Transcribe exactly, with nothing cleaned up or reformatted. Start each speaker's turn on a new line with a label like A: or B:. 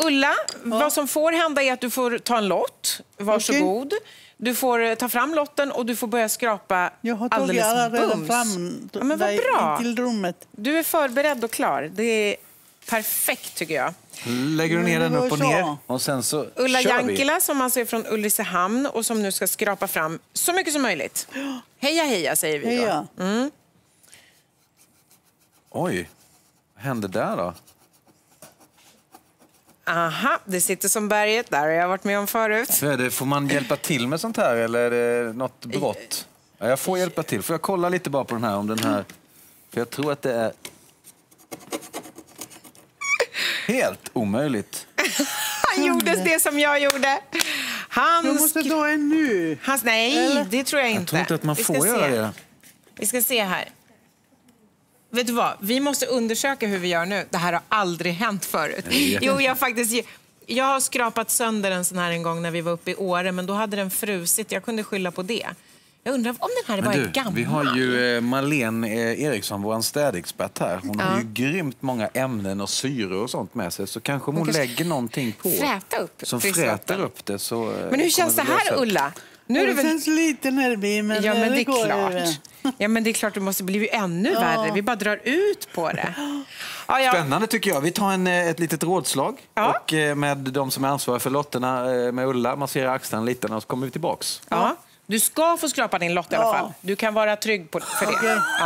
A: Ulla, ja. vad som får hända är att du får ta en lott. Varsågod. Okay. Du får ta fram lotten och du får börja skrapa
B: jag har tagit
A: alldeles
B: bums. Fram
A: ja, men vad bra.
B: Till rummet.
A: Du är förberedd och klar. Det är perfekt tycker jag.
C: Lägger du ner den upp och ner och sen så
A: Ulla
C: kör
A: Jankila
C: vi.
A: som alltså är från Ulricehamn och som nu ska skrapa fram så mycket som möjligt. Heja, heja säger vi då.
B: Heja.
A: Mm.
C: Oj, vad hände där då?
A: Aha, det sitter som berget. Där har jag varit med om förut.
C: Så är det, får man hjälpa till med sånt här eller är det något brott? Ja, jag får hjälpa till. Får jag kolla lite bara på den här om den här... För jag tror att det är... Helt omöjligt.
A: Han gjorde det som jag gjorde. Han
B: du måste ta en nu.
A: Hans, nej, eller? Det tror jag inte.
C: Jag tror inte att man får göra det.
A: Vi ska se här. Vet du vad? Vi måste undersöka hur vi gör nu. Det här har aldrig hänt förut. Jo, jag faktiskt... Jag har skrapat sönder en sån här en gång när vi var uppe i Åre, men då hade den frusit. Jag kunde skylla på det. Jag undrar om den här är bara
C: du,
A: är gammal.
C: Vi har ju Marlene Eriksson, vår städexpert här. Hon ja. har ju grymt många ämnen och syror och sånt med sig. Så kanske hon, hon kanske lägger någonting på.
A: Fräta upp.
C: Som fräter upp det. Så
A: men hur känns det här, Ulla?
B: Nu är det, det väl... känns lite nervig, men,
A: ja, men det,
B: det
A: är klart. Ja, men det är klart det måste bli ännu ja. värre. Vi bara drar ut på det. Ja, ja.
C: Spännande tycker jag. Vi tar en, ett litet rådslag.
A: Ja.
C: Och med de som är ansvariga för lotterna med Ulla, masserar axlarna lite och så kommer vi tillbaks.
A: Ja. Du ska få skrapa din lott i alla fall. Du kan vara trygg på, för det. Okay. Ja.